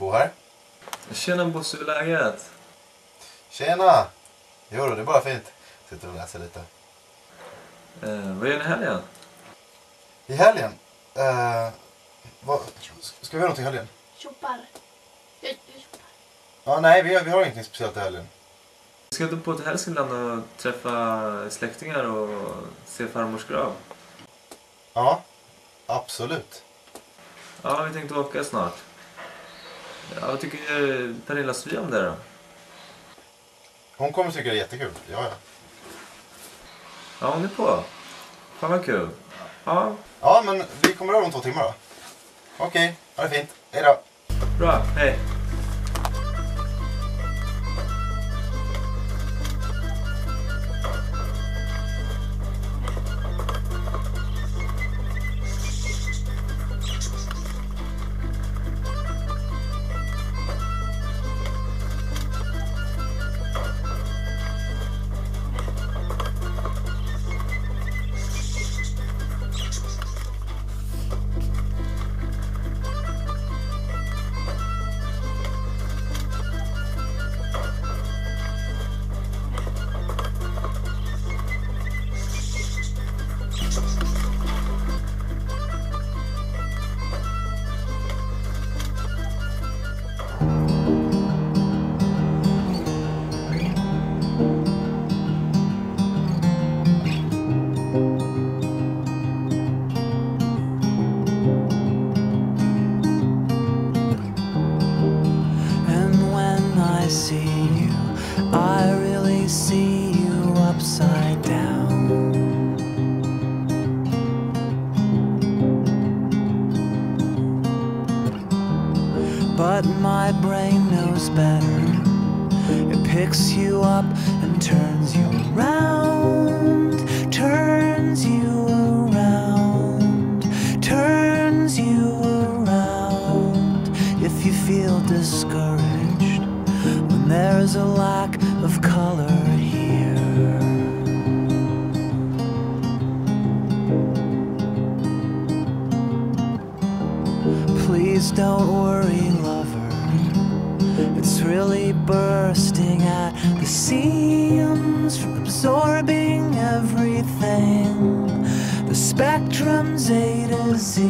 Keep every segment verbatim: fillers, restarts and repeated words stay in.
bo här. Tjena Bosse, hur är läget? Tjena! Jo då, det är bara fint. Sitter och läser lite. Eh, vad gör ni helgen? I helgen? Eh, vad, ska vi göra något i helgen? Jobbar. Jag, jag jobbar. Ja, nej, vi har, vi har ingenting speciellt i helgen. Ska du på till Hälsingland och träffa släktingar och se farmors grav? Ja, absolut. Ja, vi tänkte åka snart. Ja, vad tycker Pernilla Sofia om det då? Hon kommer tycka det är jättekul, ja ja. Ja, hon är på. Fan vad kul. Ja, Ja, men vi kommer över om två timmar då. Okej, ha det fint. Hej då. bra. Hej. I really see you upside down. But my brain knows better. It picks you up and turns you around, turns you around, turns you around. If you feel discouraged when there's a lack of color here, please don't worry, lover. It's really bursting at the seams from absorbing everything. The spectrum's A to Z.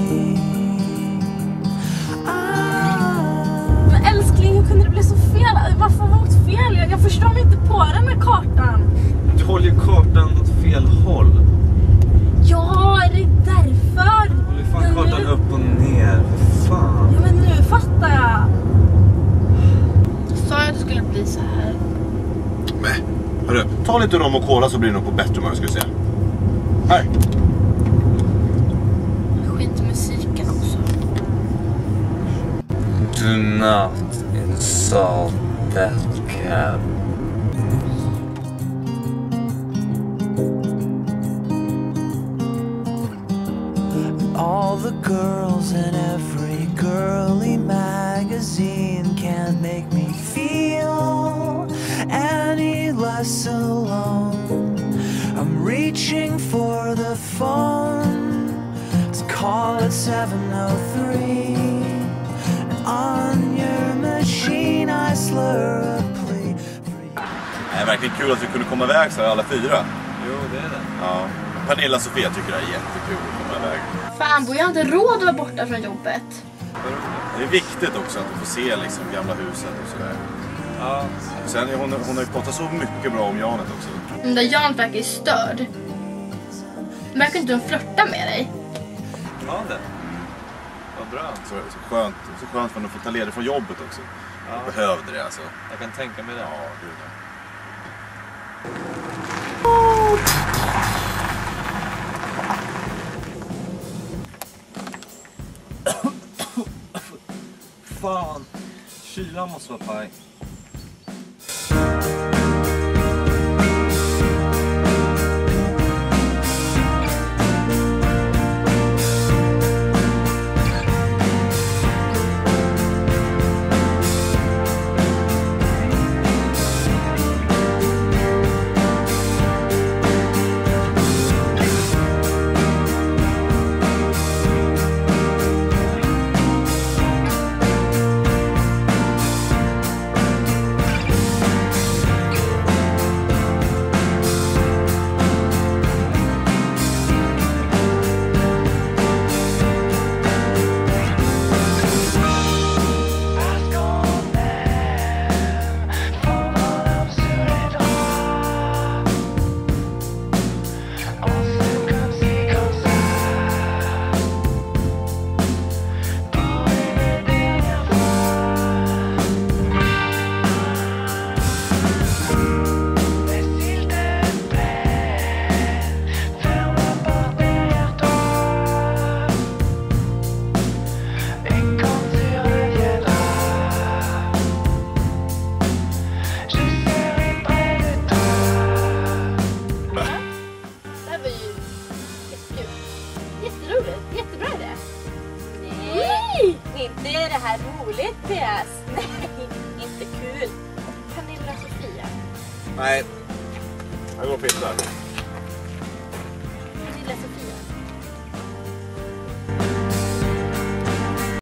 Men älskling, hur kunde det bli så fel? Varför var det åt fel? Jag, jag förstår mig inte på den här kartan. Du håller ju kartan åt fel håll. Ja, är det därför? Du håller fan kartan nu... upp och ner. Fan. Ja, men nu fattar jag. Jag sa att det skulle bli så här. Nej, hörru, ta lite rom och cola så blir det nog på bättre humör, ska vi säga. Här. Skit i musiken också. Do not insult that cab. All the girls in every girly magazine can't make me feel any less alone. I'm reaching for the phone to call it seven oh three. And on your machine I slur a plea for you. Det är verkligen kul att vi kunde komma iväg så här alla fyra. Jo, det är det. Ja. Pernilla och Sofia tycker det är jättekul att komma iväg. Fan, bor jag inte råd att vara borta från jobbet? Det är viktigt också att du får se liksom gamla huset och sådär. Ja. Sen hon, hon har ju pratat så mycket bra om Janet också. Den där Jan verkar ju störd. Märker inte hon flörta med dig? Ja, det. Vad bra. Så, så skönt, så skönt för att få ta ledigt från jobbet också. Ja. Jag behövde det alltså. Jag kan tänka mig det. Ja, gud ja. Fan. Kylan måste vara paj. Nej, inte kul. Pernilla Sofia. Nej. Jag går och pissar.